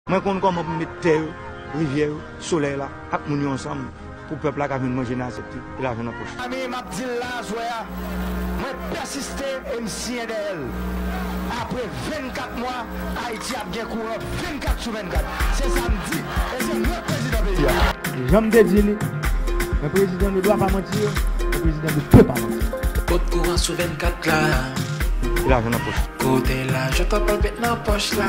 Moi, quand on mettre terre, rivière, soleil là, avec mon ensemble, pour le peuple là qui vient manger dans cette et l'argent dans la poche. Ami m'a dit là, moi persister et me signer d'elle. Après 24 mois, Haïti a bien couru 24 sur 24. C'est ça me dit. Et c'est notre président pays. J'aime te dire, le président ne doit pas mentir, le président ne peut pas mentir. Côte courant sur 24 là. Et l'argent dans la poche. Côté là, je t'appelle bête dans la poche là.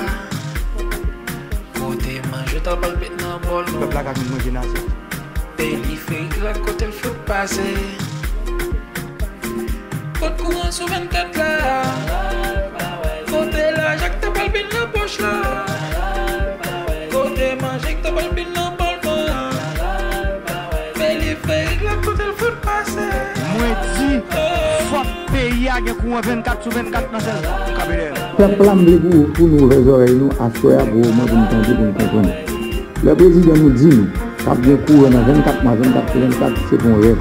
Côté main, je t'appelle bête dans le bol. Le peuple là qui vient manger dans cette Périphérique là, côté le feu passer. Côte courant sur 24 là. Côté là, Jacques t'appelle bête dans la poche là. Côté main, Jacques t'appelle bête dans le bol. Périphérique là, côté le feu passer. moi dit, faut payer à 24 sur 24 dans cette cabine. Peuple a pour nous les oreilles nous assoyer pour nous entendre pour nous comprendre. Le président nous dit nous, ça bien courir dans 24 mois, 24 sur 24, c'est ton rêve.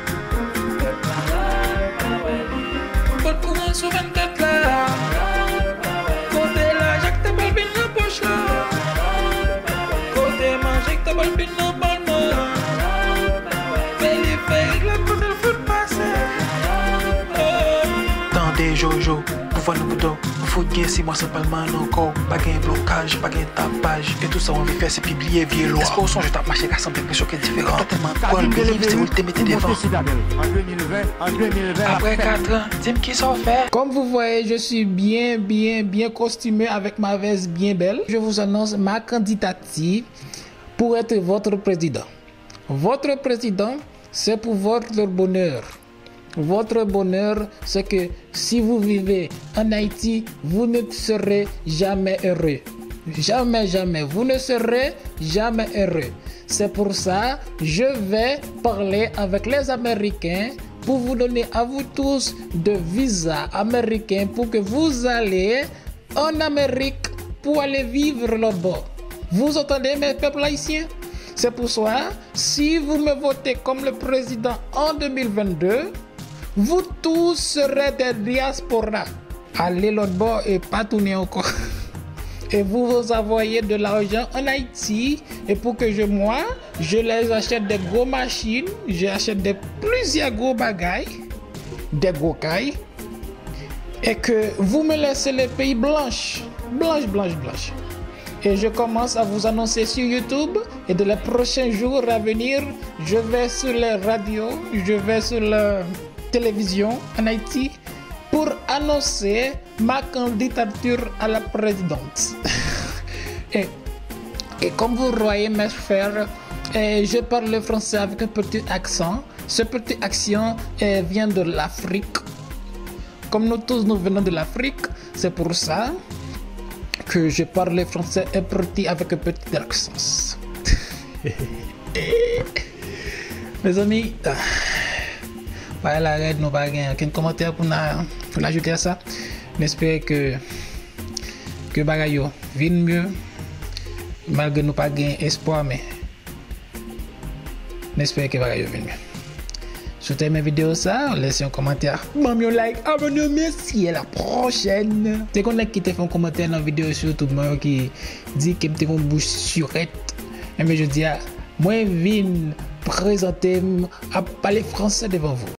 Côte courant sur 24 là. Côté là, Jacques t'appelle bien dans la poche là. Côté main, Jacques t'appelle bien dans le bol. Périphérique là, côté le foot passer. Tendez Jojo, pouvoir nous couteau. Faut bien 6 mois sans parlement encore. Pas de blocage, pas de tapage. Et tout ça on veut faire c'est publier vieux loi. Est-ce qu'on songe je tape marché qu'à sembler que c'est différent. Totalement quoi le livre c'est où le te mettez devant. En 2020, Après 4 ans, dis-moi qui s'en fait. Comme vous voyez, je suis bien costumé avec ma veste bien belle. Je vous annonce ma candidature pour être votre président. Votre président, c'est pour votre bonheur. Votre bonheur, c'est que si vous vivez en Haïti, vous ne serez jamais heureux. Jamais, vous ne serez jamais heureux. C'est pour ça que je vais parler avec les Américains pour vous donner à vous tous de visa américain pour que vous allez en Amérique pour aller vivre là-bas. Vous entendez mes peuples haïtiens? C'est pour ça, si vous me votez comme le président en 2022, vous tous serez des diasporas. Allez l'autre bord et pas tourner encore. Et vous vous envoyez de l'argent en Haïti. Et pour que je les achète des gros machines. J'achète plusieurs gros bagailles. Des gros cailles. Et que vous me laissez les pays blanches. Blanches. Et je commence à vous annoncer sur YouTube. Et de les prochains jours à venir, je vais sur les radios. Je vais sur la télévision en Haïti pour annoncer ma candidature à la présidence. et comme vous voyez mes frères, je parle le français avec un petit accent. Ce petit accent vient de l'Afrique. Comme nous tous nous venons de l'Afrique, c'est pour ça que je parle le français avec un petit accent. Mes amis, voilà, nous pas aucun commentaire pour l'ajouter à ça. J'espère que bagayo vienne mieux malgré nous pas gain espoir, mais j'espère que bagayo vienne mieux. Si vous aimez mes vidéos ça, laissez un commentaire, un like, abonnez-vous, merci à la prochaine. C'est qu'on a qui te fait un commentaire dans la vidéo sur YouTube qui dit que tu as une bouche surette. Mais je dis moi viens présenter à parler français devant vous.